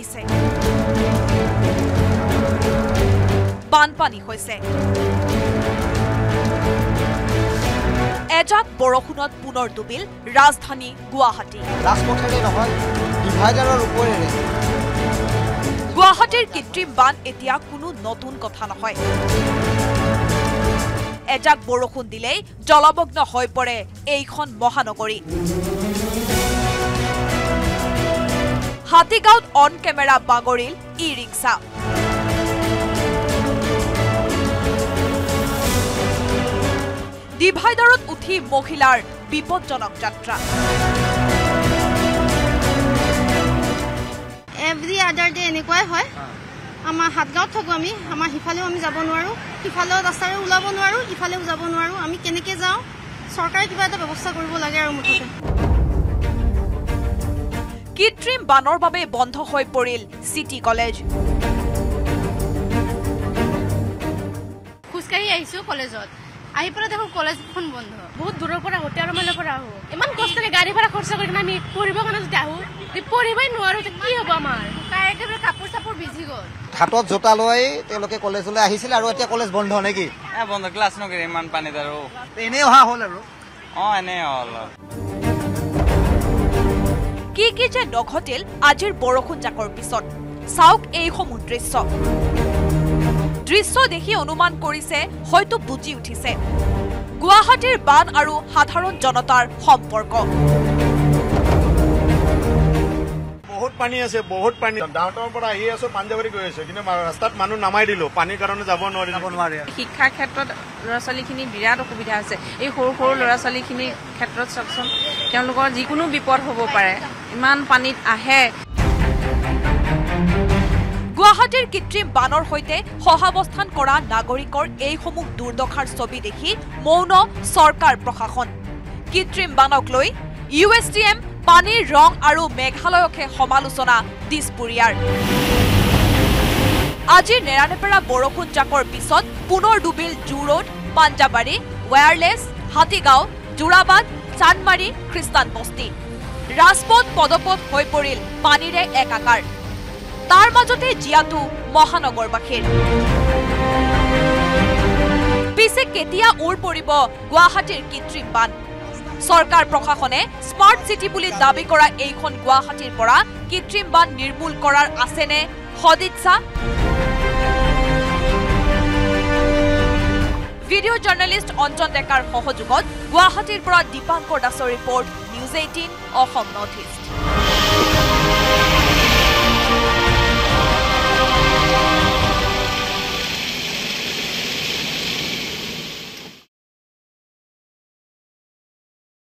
নামিছে বানপানী হৈছে এজাক বৰষুণত পুনৰ ডুবিল ৰাজধানী গুৱাহাটী ৰাজপথেৰে নহয় ডিভাইডাৰৰ ওপৰেৰে গুৱাহাটীৰ কৃত্ৰিম বান এতিয়া কোনো নতুন কথা নহয় এজাক বৰষুণ দিলেই জলমগ্ন হৈ পৰে এইখন মহানগৰী হাতীগাঁৱত অন কেমেৰা বাগৰিল ই ৰিক্সা ডিভাইডাৰত উঠি মহিলাৰ বিপদজনক যাত্ৰা এভৰি আদাৰ ডে এনেকুৱাই হয় আমাৰ হাতগাঁৱত থাকো আমি আমাৰ হিফালেও আমি যাব নোৱাৰো হিফালেও ৰাস্তাৰে ওলাব নোৱাৰো ইফালেও যাব নোৱাৰো আমি কেনেকৈ যাওঁ চৰকাৰে কিবা এটা ব্যৱস্থা কৰিব লাগে আৰু মুঠতে কৃত্ৰিম বানৰ বাবে বন্ধ হৈ পৰিল সিটি কলেজ খোজকাঢ়ি আহিছো কলেজত আহি পৰা দেখো কলেজখন বন্ধ বহুত দূৰৰ পৰা 13 মাইলৰ পৰা আহো ইমান কষ্টৰে গাড়ী ভাড়া খৰচ কৰি আমি পঢ়িব কাৰণে যদি আহো পঢ়িবই নোৱাৰো কি হ'ব আমাৰ একেবাৰে কাপোৰ চাপোৰ ভিজি গ'ল হাতত জোতা লৈ তেওঁলোকে কলেজলৈ আহিছিল আৰু এতিয়া কলেজ বন্ধ নেকি বন্ধ ক্লাছ নকৰে ইমান পানীত আৰু এনেই অহা হ'ল আৰু এনেই হ'ল কি যে নঘটিল আজিৰ বৰষুণ জাকৰ পিছত চাওক এইসমূহ দৃশ্য দেখি অনুমান কৰিছে হয়তো বুজি উঠিছে গুৱাহাটীৰ বান আৰু সাধাৰণ জনতাৰ সম্পৰ্ক বহুত পানী আছে বহুত পানী ডাউনটাউনৰ পৰা আহি আছো পাঞ্জাবাৰী গৈ আছে কিন্তু ৰাস্তাত মানুহ নামাই দিলো পানীৰ কাৰণে যাব নোৱাৰে শিক্ষাৰ ক্ষেত্ৰত ল'ৰা ছোৱালীখিনি বিৰাট অসুবিধা আছে এই সৰু সৰু ল'ৰা ছোৱালীখিনিৰ ক্ষেত্ৰত চাওকচোন তেওঁলোকৰ যিকোনো বিপদ হ'ব পাৰে ইমান পানীত আহে গুৱাহাটীৰ কৃত্ৰিম বানৰ সৈতে সহাৱস্থান কৰা নাগৰিকৰ এইসমূহ দুৰ্দশাৰ ছবি দেখি মৌন চৰকাৰ প্ৰশাসন কৃত্ৰিম বানক লৈ USTM পানীৰ ৰং আৰু মেঘালয়কে সমালোচনা দিছপুৰীয়াৰ আজিৰ নেৰানেপেৰা বৰষুণ জাকৰ পিছত পুনৰ ডুবিল Zoo Road Panjabari Wireless Hatigaon Jorabat Chandmari Christian Basti ৰাজপথ পদপথ হৈ পৰিল পানীৰে একাকাৰ তাৰ মাজতে জিয়াটো মহানগৰবাসীৰ পিছে কেতিয়া উৰ পৰিব গুৱাহাটীৰ কৃত্ৰিম বান চৰকাৰ প্ৰশাসনে স্মাৰ্ট সিটি বুলি দাবী কৰা এইখন গুৱাহাটীৰ পৰা কৃত্ৰিম বান নিৰ্মূল কৰাৰ আছেনে সদিচ্ছা ভিডিঅ জাৰ্নেলিষ্ট অঞ্জন ডেকাৰ সহযোগত গুৱাহাটীৰ পৰা দীপাংকৰ দাসৰ ৰিপৰ্ট News18 Assam Northeast